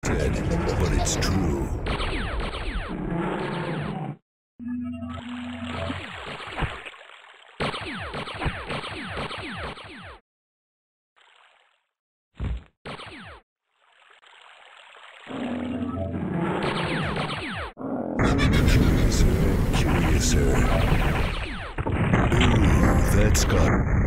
twisted, but it's true. Curiouser. Ooh, that's got